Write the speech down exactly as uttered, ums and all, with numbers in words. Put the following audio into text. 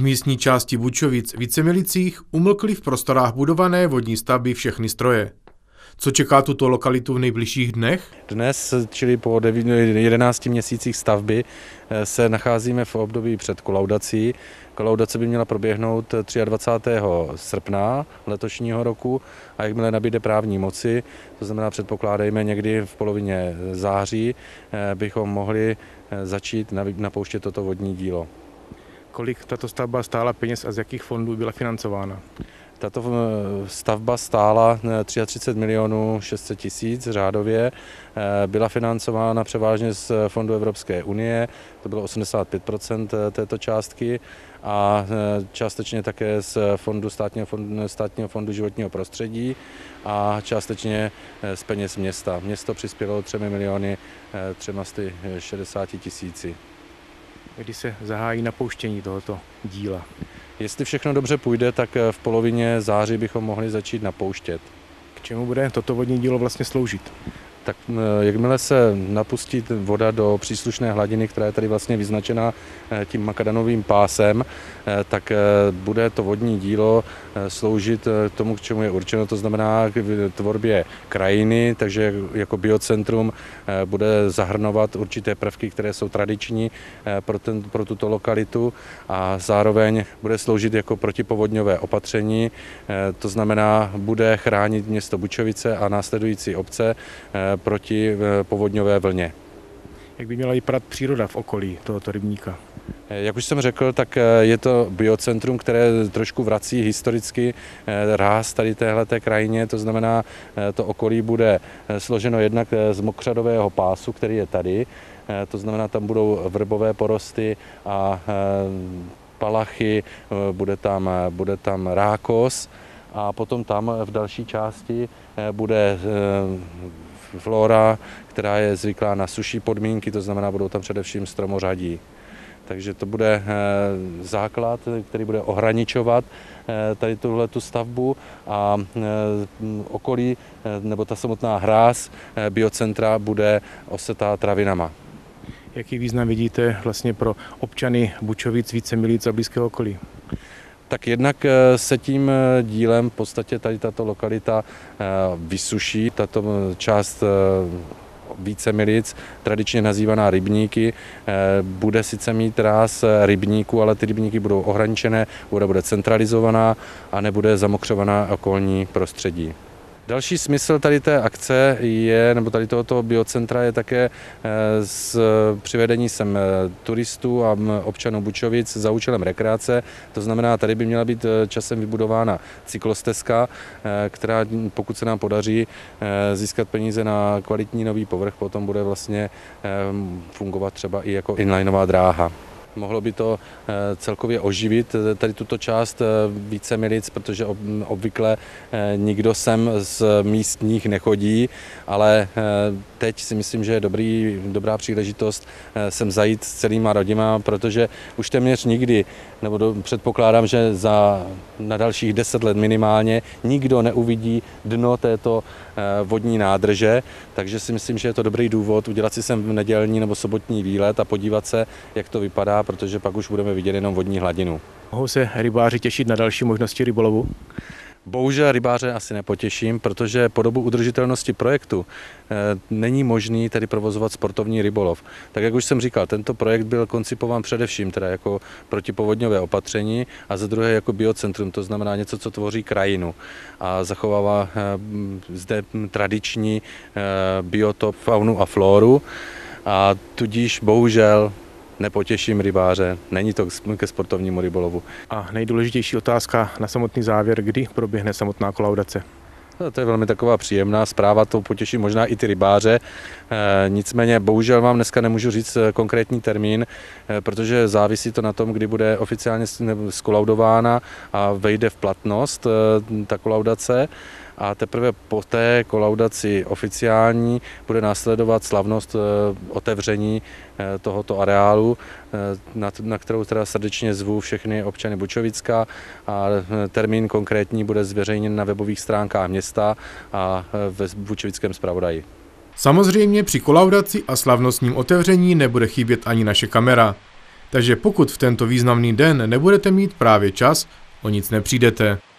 místní části Bučovic Vícemilicích umlkly v prostorách budované vodní stavby všechny stroje. Co čeká tuto lokalitu v nejbližších dnech? Dnes, čili po jedenácti měsících stavby, se nacházíme v období před kolaudací. Kolaudace by měla proběhnout dvacátého třetího srpna letošního roku a jakmile nabíde právní moci, to znamená předpokládejme někdy v polovině září, bychom mohli začít napouštět toto vodní dílo. Kolik tato stavba stála peněz a z jakých fondů byla financována? Tato stavba stála třicet tři milionů šest set tisíc řádově, byla financována převážně z fondu Evropské unie, to bylo osmdesát pět procent této částky, a částečně také z fondu státního, fondu státního fondu životního prostředí a částečně z peněz města. Město přispělo tři miliony tři sta šedesáti tisíci. Kdy se zahájí napouštění tohoto díla? Jestli všechno dobře půjde, tak v polovině září bychom mohli začít napouštět. K čemu bude toto vodní dílo vlastně sloužit? Tak jakmile se napustí voda do příslušné hladiny, která je tady vlastně vyznačena tím makadanovým pásem, tak bude to vodní dílo sloužit tomu, k čemu je určeno, to znamená k tvorbě krajiny, takže jako biocentrum bude zahrnovat určité prvky, které jsou tradiční pro, ten, pro tuto lokalitu, a zároveň bude sloužit jako protipovodňové opatření, to znamená bude chránit město Bučovice a následující obce proti povodňové vlně. Jak by měla vypadat příroda v okolí tohoto rybníka? Jak už jsem řekl, tak je to biocentrum, které trošku vrací historicky ráz tady téhleté krajině, to znamená, to okolí bude složeno jednak z mokřadového pásu, který je tady, to znamená, tam budou vrbové porosty a palachy, bude tam, bude tam rákos, a potom tam v další části bude flora, která je zvyklá na suší podmínky, to znamená, budou tam především stromořadí. Takže to bude základ, který bude ohraničovat tady tuhletu stavbu, a okolí, nebo ta samotná hráz biocentra bude osetá travinama. Jaký význam vidíte vlastně pro občany Bučovic, Vícemilic a blízkého okolí? Tak jednak se tím dílem v podstatě tady tato lokalita vysuší, tato část Vícemilic, tradičně nazývaná Rybníky, bude sice mít ráz rybníků, ale ty rybníky budou ohraničené, voda bude centralizovaná a nebude zamokřovaná okolní prostředí. Další smysl tady té akce je, nebo tady tohoto biocentra je také z přivedení sem turistů a občanů Bučovic za účelem rekreace. To znamená, tady by měla být časem vybudována cyklostezka, která, pokud se nám podaří získat peníze na kvalitní nový povrch, potom bude vlastně fungovat třeba i jako inlineová dráha. Mohlo by to celkově oživit tady tuto část Vícemilic, protože obvykle nikdo sem z místních nechodí, ale teď si myslím, že je dobrý, dobrá příležitost sem zajít s celýma rodinama, protože už téměř nikdy, nebo do, předpokládám, že za na dalších deset let minimálně nikdo neuvidí dno této vodní nádrže, takže si myslím, že je to dobrý důvod udělat si sem v nedělní nebo sobotní výlet a podívat se, jak to vypadá, protože pak už budeme vidět jenom vodní hladinu. Mohou se rybáři těšit na další možnosti rybolovu? Bohužel rybáře asi nepotěším, protože po dobu udržitelnosti projektu e, není možný tedy provozovat sportovní rybolov. Tak jak už jsem říkal, tento projekt byl koncipován především teda jako protipovodňové opatření a za druhé jako biocentrum, to znamená něco, co tvoří krajinu a zachovává e, zde tradiční e, biotop, faunu a floru, a tudíž bohužel nepotěším rybáře, není to ke sportovnímu rybolovu. A nejdůležitější otázka na samotný závěr, kdy proběhne samotná kolaudace? No, to je velmi taková příjemná zpráva, to potěší možná i ty rybáře. E, nicméně bohužel vám dneska nemůžu říct konkrétní termín, e, protože závisí to na tom, kdy bude oficiálně skolaudována a vejde v platnost e, ta kolaudace. A teprve po té kolaudaci oficiální bude následovat slavnost otevření tohoto areálu, na kterou teda srdečně zvu všechny občany Bučovicka, a termín konkrétní bude zveřejněn na webových stránkách města a ve Bučovickém zpravodaji. Samozřejmě při kolaudaci a slavnostním otevření nebude chybět ani naše kamera. takže pokud v tento významný den nebudete mít právě čas, o nic nepřijdete.